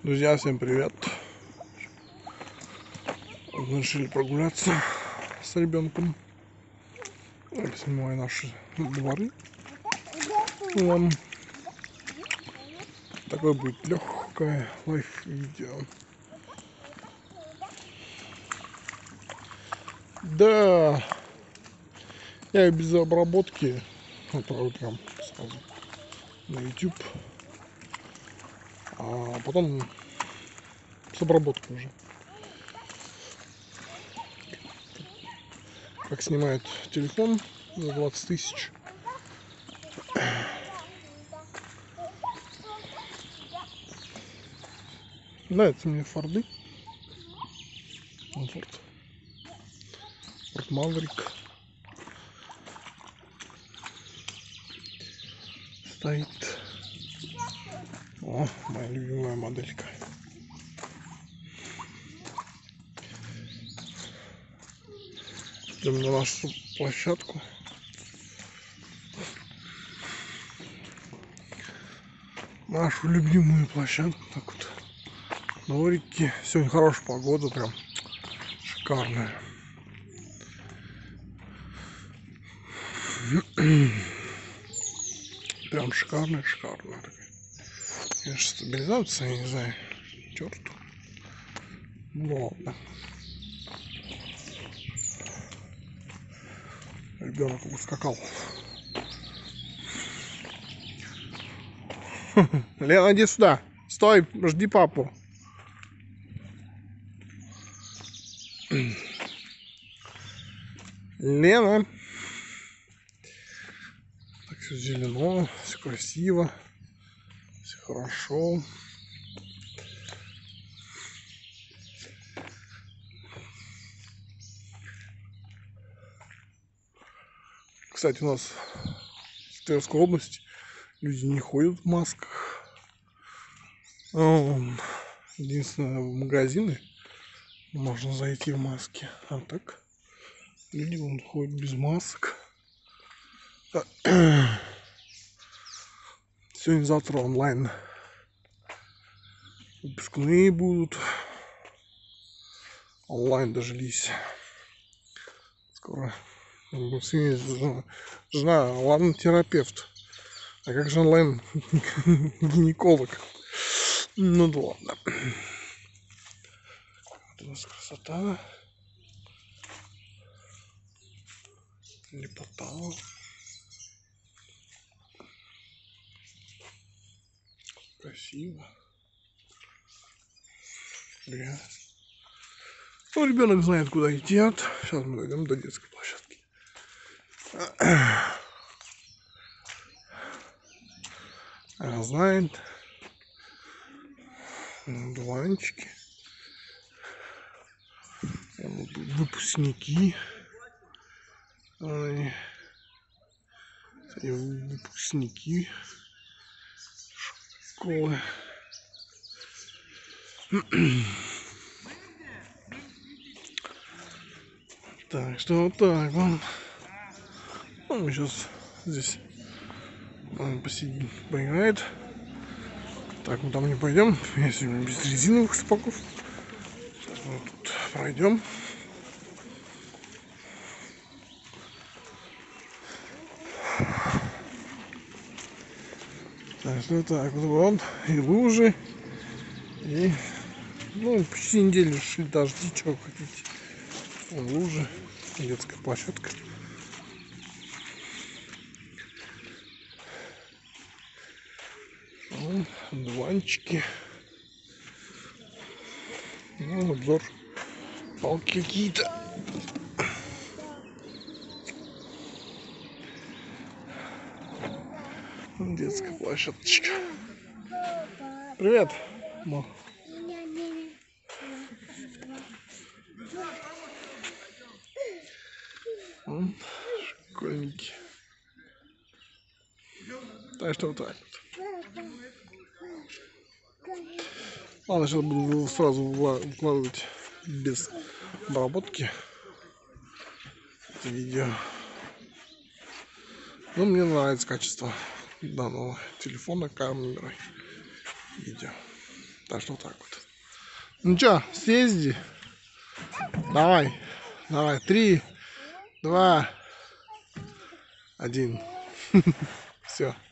Друзья, всем привет! Решили прогуляться с ребенком. Снимаю наши дворы. Такое будет легкое лайф-видео. Да, я без обработки отправлю прям сразу на YouTube, а потом с обработкой уже. Как снимает телефон за 20 тысяч. Нравятся мне Форды. Форд Маврик стоит. О, моя любимая моделька. Идем на нашу площадку. Нашу любимую площадку. Так вот. Дворики. Сегодня хорошая погода, прям шикарная. Прям шикарная. Конечно, стабилизация, я не знаю. Черт. Ну ладно. Ребенок ускакал. Лена, иди сюда. Стой, жди папу. Лена. Так, все зелено, все красиво, все хорошо. Кстати, у нас в Тверской области люди не ходят в масках. Единственное, в магазины можно зайти в маске. А так люди вон ходят без масок. Сегодня-завтра онлайн выпускные будут. Онлайн дожились. Скоро. Жена онлайн терапевт. А как же онлайн гинеколог? Ну да ладно. Вот у нас красота. Лепота. Красиво. Привет. Ну, ребенок знает, куда идет. Сейчас мы дойдем до детской площадки. Она знает. Дуванчики. Выпускники. Выпускники школы. Так, что вот так вон. Ну, мы сейчас здесь посидим, поиграет. Так, мы там не пойдем. Я сегодня без резиновых сапогов. Сейчас мы тут пройдем. Так, что так, вот вон и лужи. И, ну, почти неделю шли дожди, что вы хотите. Вон лужи, детская площадка. Вон дуванчики. Ну, обзор. Палки какие-то. Детская площадочка. Привет, ма. Школьники. Так что вот так вот. Ладно, сейчас буду сразу выкладывать без обработки это видео. Но мне нравится качество данного телефона, камеры, видео. Так что вот так вот. Ну чё, съезди. Давай. Давай. 3, 2, 1. Все.